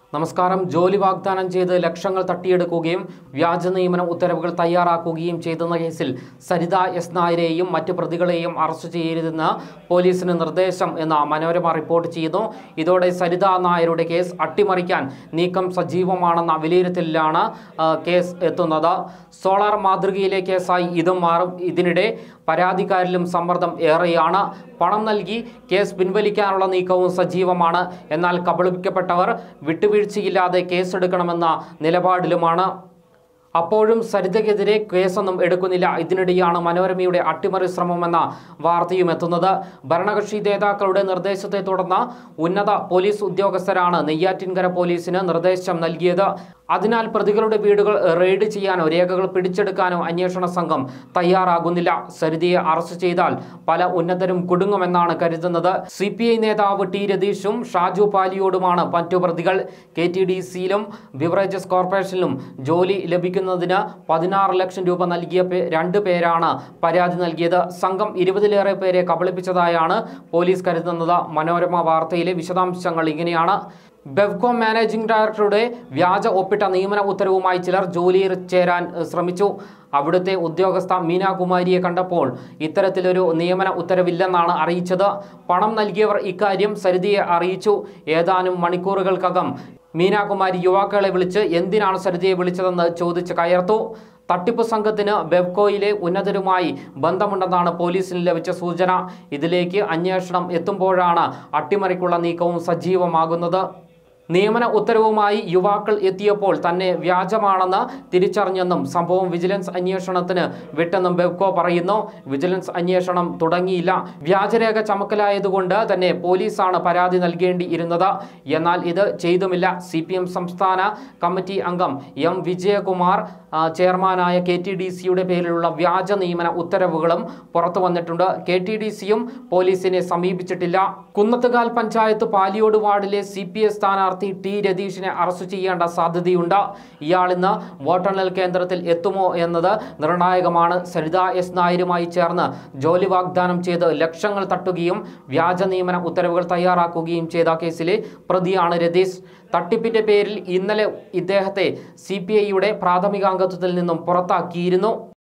നമസ്കാരം. ജോലി വാഗ്ദാനം ചെയ്ത് ലക്ഷങ്ങൾ തട്ടിയെടുക്കുകയും വ്യാജ നിയമന ഉത്തരവുകൾ തയ്യാറാക്കുകയും ചെയ്തെന്ന കേസിൽ സരിത എസ് നായരെയും മറ്റ് പ്രതികളെയും അറസ്റ്റ് ചെയ്യരുതെന്ന് പോലീസിന് നിർദ്ദേശം എന്ന് മനോരമ റിപ്പോർട്ട് ചെയ്യുന്നു. ഇതോടെ സരിത നായരുടെ കേസ് അട്ടിമറിക്കാൻ നീക്കം സജീവമാണെന്ന വിലയിരുത്തലിലാണ് കേസ് എത്തുന്നത്. സോളാർ മാതൃകയിലെ കേസായി ഇതും മാറും. ഇതിനിടെ പരാതിക്കാരിലും സമ്മർദ്ദം ഏറെയാണ്. പണം നൽകി കേസ് പിൻവലിക്കാനുള്ള നീക്കവും സജീവമാണ്. എന്നാൽ കബളിപ്പിക്കപ്പെട്ടവർ വിട്ടുവീഴ്ചയില്ലാതെ കേസെടുക്കണമെന്ന നിലപാടിലുമാണ്. അപ്പോഴും സരിതയ്ക്കെതിരെ കേസൊന്നും എടുക്കുന്നില്ല. ഇതിനിടെയാണ് മനോരമയുടെ അട്ടിമറി ശ്രമമെന്ന വാർത്തയും എത്തുന്നത്. ഭരണകക്ഷി നേതാക്കളുടെ നിർദ്ദേശത്തെ തുടർന്ന് ഉന്നത പോലീസ് ഉദ്യോഗസ്ഥരാണ് നെയ്യാറ്റിൻകര പോലീസിന് നിർദ്ദേശം നൽകിയത്. അതിനാൽ പ്രതികളുടെ വീടുകൾ റെയ്ഡ് ചെയ്യാനോ രേഖകൾ പിടിച്ചെടുക്കാനോ അന്വേഷണ സംഘം തയ്യാറാകുന്നില്ല. സരിതയെ അറസ്റ്റ് ചെയ്താൽ പല ഉന്നതരും കുടുങ്ങുമെന്നാണ് കരുതുന്നത്. CPI നേതാവ് ടി രതീഷും ഷാജു പാലിയോടുമാണ് മറ്റു പ്രതികൾ. KTDCയിലും ബിവറേജസ് കോർപ്പറേഷനിലും ജോലി ലഭിക്കുന്നതിന് 16 ലക്ഷം രൂപ നൽകിയ 2 പേരാണ് പരാതി നൽകിയത്. സംഘം 20-ലേറെ പേരെ കബളിപ്പിച്ചതായാണ് പോലീസ് കരുതുന്നത്. മനോരമ വാർത്തയിലെ വിശദാംശങ്ങൾ ഇങ്ങനെയാണ്. ബെവ്കോ മാനേജിംഗ് ഡയറക്ടറുടെ വ്യാജ ഒപ്പിട്ട നിയമന ഉത്തരവുമായി ചിലർ ജോലിയിൽ ചേരാൻ ശ്രമിച്ചു. അവിടുത്തെ ഉദ്യോഗസ്ഥ മീനാകുമാരിയെ കണ്ടപ്പോൾ ഇത്തരത്തിലൊരു നിയമന ഉത്തരവില്ലെന്നാണ് അറിയിച്ചത്. പണം നൽകിയവർ ഇക്കാര്യം സരിതയെ അറിയിച്ചു. ഏതാനും മണിക്കൂറുകൾക്കകം മീനാകുമാരി യുവാക്കളെ വിളിച്ച് എന്തിനാണ് സരിതയെ വിളിച്ചതെന്ന് ചോദിച്ച് കയർത്തു. തട്ടിപ്പ് സംഘത്തിന് ബെവ്കോയിലെ ഉന്നതരുമായി ബന്ധമുണ്ടെന്നാണ് പോലീസിന് ലഭിച്ച സൂചന. ഇതിലേക്ക് അന്വേഷണം എത്തുമ്പോഴാണ് അട്ടിമറിക്കുള്ള നീക്കവും സജീവമാകുന്നത്. നിയമന ഉത്തരവുമായി യുവാക്കൾ എത്തിയപ്പോൾ തന്നെ വ്യാജമാണെന്ന് തിരിച്ചറിഞ്ഞെന്നും സംഭവം വിജിലൻസ് അന്വേഷണത്തിന് വിട്ടെന്നും ബെവ്കോ പറയുന്നു. വിജിലൻസ് അന്വേഷണം തുടങ്ങിയില്ല. വ്യാജരേഖ ചമക്കലായതുകൊണ്ട് തന്നെ പോലീസാണ് പരാതി നൽകേണ്ടിയിരുന്നത്. എന്നാൽ ഇത് ചെയ്തുമില്ല. CPM സംസ്ഥാന കമ്മിറ്റി അംഗം M വിജയകുമാർ ചെയർമാനായ KTDCയുടെ പേരിലുള്ള വ്യാജ നിയമന ഉത്തരവുകളും പുറത്തു വന്നിട്ടുണ്ട്. KTDCയും പോലീസിനെ സമീപിച്ചിട്ടില്ല. കുന്നത്തുകാൽ പഞ്ചായത്ത് പാലിയോട് വാർഡിലെ CPI സ്ഥാനാർത്ഥി ടി രതീഷിനെ അറസ്റ്റ് ചെയ്യേണ്ട സാധ്യതയുണ്ട്. ഇയാൾ ഇന്ന് വോട്ടെണ്ണൽ കേന്ദ്രത്തിൽ എത്തുമോ എന്നത് നിർണായകമാണ്. സരിത എസ് നായരുമായി ചേർന്ന് ജോലി വാഗ്ദാനം ചെയ്ത് ലക്ഷങ്ങൾ തട്ടുകയും വ്യാജ നിയമന ഉത്തരവുകൾ തയ്യാറാക്കുകയും ചെയ്ത കേസിലെ പ്രതിയാണ് രതീഷ്. തട്ടിപ്പിന്റെ പേരിൽ ഇന്നലെ ഇദ്ദേഹത്തെ CPIയുടെ പ്രാഥമികാംഗത്വത്തിൽ നിന്നും പുറത്താക്കിയിരുന്നു.